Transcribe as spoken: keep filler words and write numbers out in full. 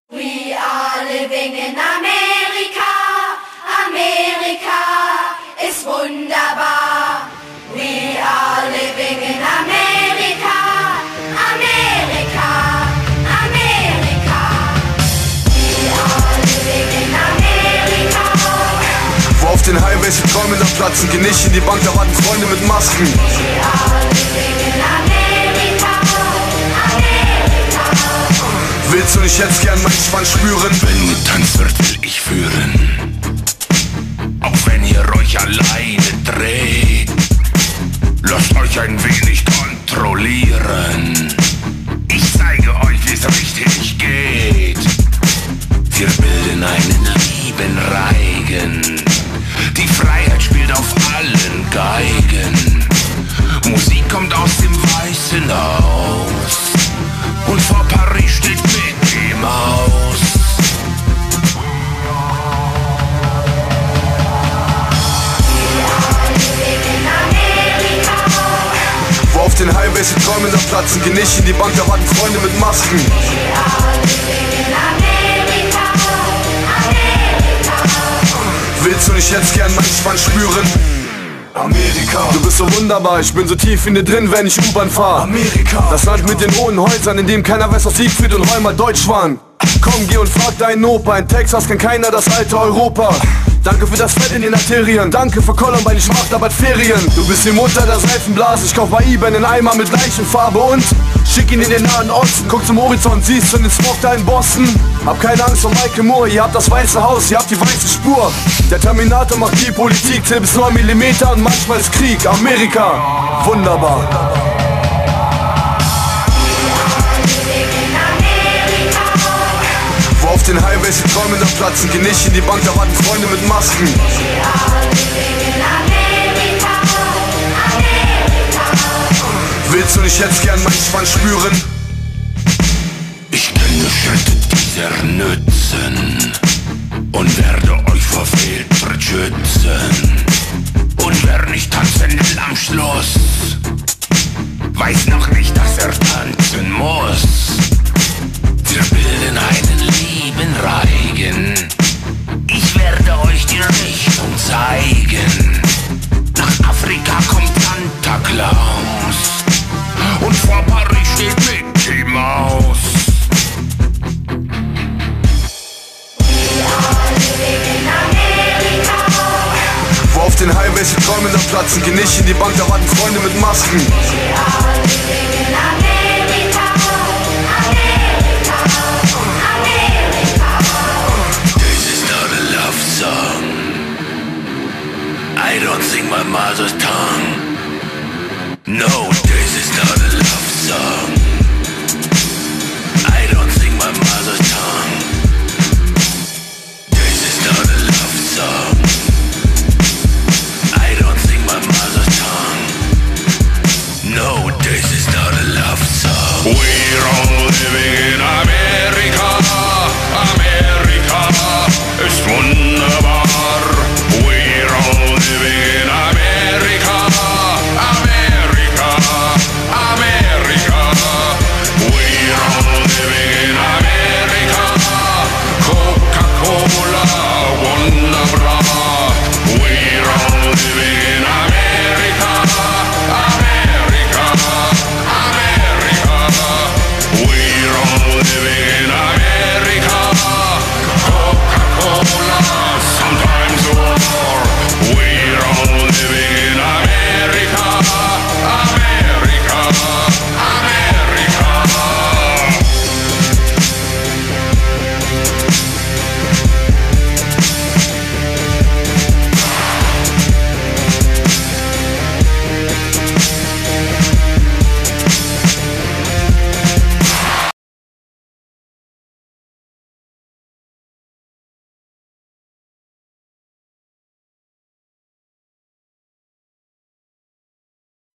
We are living in America. Amerika ist wunderbar. We are living in America. Amerika, Amerika. We are living in America. Wo auf den Highways die Träume dann platzen, geh nicht in die Bank, da warten Freunde mit Masken. We are living in America. Amerika. Willst du nicht jetzt gern meinen Schwanz spüren? Wenn getanzt wird, will ich führen. Auch wenn ihr euch alleine dreht, lasst euch ein wenig kontrollieren. Ich zeige euch, wie's richtig geht. Wir bilden einen lieben Reigen. Die Freiheit spielt auf allen Geigen. Musik kommt aus dem Weißen Haus. Und vor Paris steht Mickey Maus. Wo auf den Highways die Träume dann platzen, geh nicht in die Bank, da warten Freunde mit Masken. Willst du nicht jetzt gern meinen Schwanz spüren? Amerika, du bist so wunderbar, ich bin so tief in dir drin, wenn ich U-Bahn fahr. Amerika, das Land mit den hohen Häusern, in dem keiner weiß, was Siegfried und Roy mal deutsch waren. Komm, geh und frag deinen Opa, in Texas kennt keiner das alte Europa. Danke für das Fett in den Arterien, danke für Columbine, ich mach dabei Ferien. Du bist die Mutter der Seifenblase, ich kauf bei eBay einen Eimer mit Leichenfarbe und schick ihn in den Nahen Osten. Guck zum Horizont, siehst du den Smog da in Boston. Hab keine Angst vor Michael Moore, ihr habt das Weiße Haus, ihr habt die weiße Spur. Der Terminator macht die Politik, zählt bis neun Millimeter und manchmal ist Krieg. Amerika, wunderbar. Wo auf den Highways die Träume dann platzen, geh nicht in die Bank, da warten Freunde mit Masken. Willst du nicht jetzt gern meinen Schwanz spüren? Ich kenne Schritte dieser Nützen und werde euch vor Fehltritt schützen. Und wer nicht tanzen will am Schluss, weiß noch nicht, dass er tanzen muss. Wir bilden einen lieben Reigen. Ich werde euch die Richtung zeigen. Nach Afrika kommt Santa Claus und vor Paris steht Mickey Maus. Wo auf den Highways die Träume dann platzen, geh nicht in die Bank, da warten Freunde mit Masken. This is not a love song. I don't sing my mother's tongue. No, this is not a love song. I don't sing my mother's tongue. This is not a love song. I don't sing my mother's tongue. No, this is not a love song. We're all living